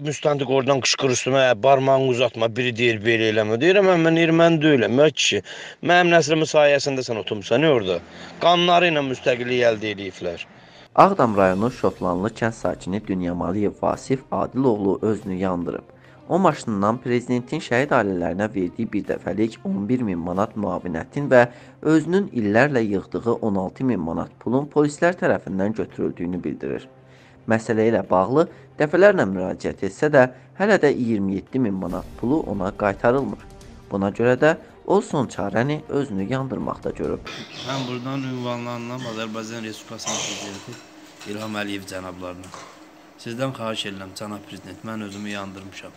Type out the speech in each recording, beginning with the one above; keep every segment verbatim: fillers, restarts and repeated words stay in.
müstəntiq oradan qışqır üstümə, barmağını uzatma, biri deyir, belə eləmə. Deyirəm, mən erməni deyiləm, ya kişi. Mənim nəslimin sayəsində sən oturmuşsan, ne orada? Qanları ilə müstəqillik əldə ediblər. Ağdam rayonu Şotlanlı kənd sakini Dünyamaliyev Vasif Adiloğlu özünü yandırıb. O maşınından prezidentin şəhid ailələrinə verdiyi bir dəfəlik on bir min manat müavinətin və özünün illərlə yığdığı on altı min manat pulun polislər tərəfindən götürüldüyünü bildirir. Məsələ ilə bağlı dəfələrlə müraciət etsə də, hələ də iyirmi yeddi min manat pulu ona qaytarılmır. Buna görə də o son çarəni özünü yandırmaqda görüb. Mən buradan ünvanlanıram Azərbaycan Respublikasının prezidenti İlham Əliyev cənablarına. Sizdən xahiş edirəm, cənab prezident, mən özümü yandırmışam.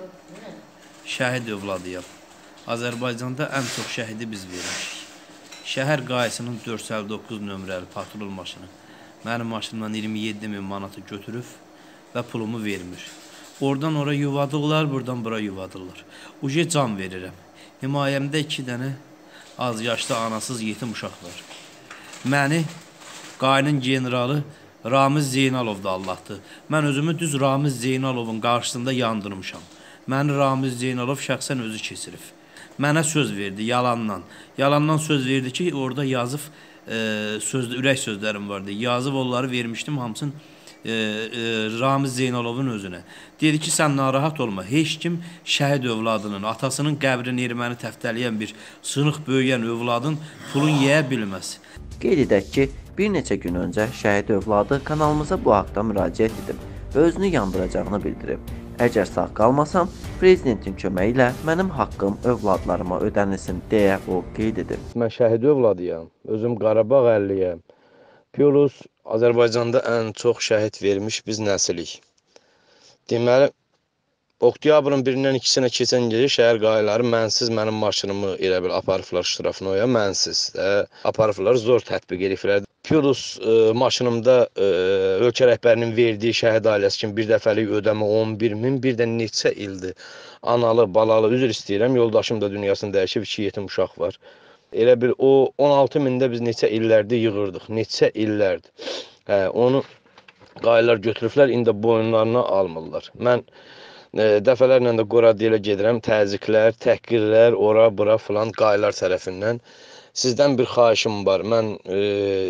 Şəhid övladıyam. Azərbaycanda ən çox şəhidi biz vermişik. Şəhər qayısının dörd yüz əlli doqquz nömrəli patrul maşını mənim maşınımdan iyirmi yeddi min manatı götürüb və pulumu vermir. Oradan ora yuvadırlar, buradan bura yuvadırlar. Uje can verirəm. Himayəmdə iki dənə az yaşlı anasız yetim uşaq var. Məni qayının generalı Ramiz Zeynalov da Allahdır. Mən özümü düz Ramiz Zeynalovun qarşısında yandırmışam. Məni Ramiz Zeynalov şəxsən özü keçirib. Mənə söz verdi yalandan. Yalandan söz verdi ki, orada yazıb e, söz, ürək sözlərim vardı. Yazıb onları vermişdim hamısını e, e, Ramiz Zeynalovun özünə. Dedi ki, sən narahat olma. Heç kim şəhid övladının, atasının qəbrini erməni təftəliyən bir sınıq böyüyən övladın pulun yeyə bilməz. Qeyd edək ki, bir neçə gün öncə şəhid övladı kanalımıza bu haqda müraciət edib və özünü yandıracağını bildirib. Əgər sağ qalmasam, prezidentin köməyi ilə mənim haqqım övladlarıma ödənilsin deyə o qeyd edib. Mən şəhid övladıyam, özüm Qarabağ əlliyəm. Plus, Azərbaycanda ən çox şəhid vermiş biz nəsilik. Deməli, oktyabrın birindən ikisinə keçən gecə şəhər qayıları mənsiz mənim maşınımı elə bil aparıblar ştrafına oya, mənsiz. E, aparıblar, zor tətbiq ediblər. Plus, e, maşınımda e, ölkə rəhbərinin verdiyi şəhid ailəsi kimi bir dəfəlik ödəmə on bir min, bir də neçə ildir. Analı, balalı, üzr istəyirəm, yoldaşım da dünyasını dəyişib, iki yetim uşaq var. Elə bir o on altı mində biz neçə illərdir yığırdıq, neçə illərdir. Hə, onu qayılar götürüblər, indi boyunlarına almırlar. Mən e, dəfələrlə də Qoradiyelə gedirəm, təzyiqlər, təhqirlər, ora, bura filan qayılar tərəfindən. Sizdən bir xahişim var, mən e,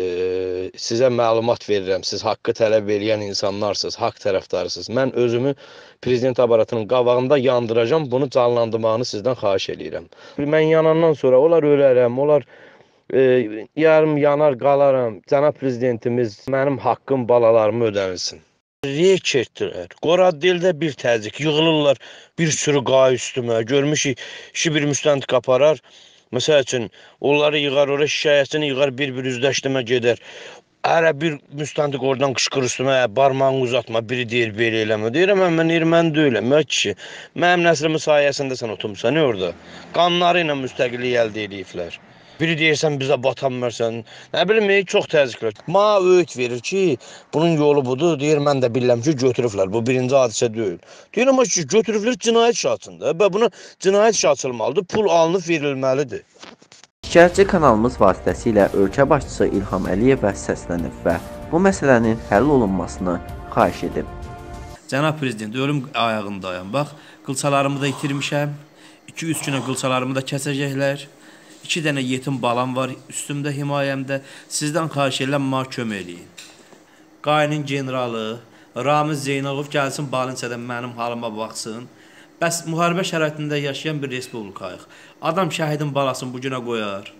sizə məlumat verirəm, siz haqqı tələb edən insanlarsınız, haqq tərəfdarısınız. Mən özümü prezident aparatının qabağında yandıracam, bunu canlandırmağını sizdən xahiş edirəm. Mən yanandan sonra onlar ölərəm, onlar e, yarım yanar qalaram, cənab prezidentimiz mənim haqqım balalarımı ödənilsin. Reyk etdilər, Qoradiyeldə bir təzik, yığılırlar bir sürü qay üstümə, görmüşük, işi bir müstəntiq aparar. Məsəl üçün, onları yığar, oraya şikayətini yığar, bir-bir üzləşdirmə gedər. Hərə bir müstəntiq oradan qışqır üstümə, barmağını uzatma, biri deyir, belə eləmə. Deyirəm, mən erməni deyiləm, ya kişi. Mənim nəslimin sayəsində sən oturmuşsan, ne orada? Qanları ilə müstəqillik əldə ediblər. Biri deyirsən, bizə batanmırsan. Nə bilim, çox təzyiqlər. Mənə öğüt verir ki, bunun yolu budur. Deyir, mən də bilirəm ki, götürüblər. Bu birinci hadisə deyil. Deyirəm ki, götürüblər cinayət işi açında. Və buna cinayət işi açılmalıdır, pul alınıb verilməlidir. Şikayətçi kanalımız vasitəsilə ölkə başçısı İlham Əliyevə səslənib və bu məsələnin həll olunmasını xahiş edib. Cənab prezident, ölüm ayağındayım. Bax, qılçalarımı da itirmişəm. iki üç günə qılçalarımı da kəsəcəklər. İki dənə yetim balam var üstümdə, himayəmdə. Sizdən xahiş edirəm, mənə kömək eləyin. Qayının generalı Ramiz Zeynalov gəlsin Balıncədən mənim halıma baxsın. Bəs müharibə şəraitində yaşayan bir respublikayıq. Adam şəhidin balasını bu günə qoyar.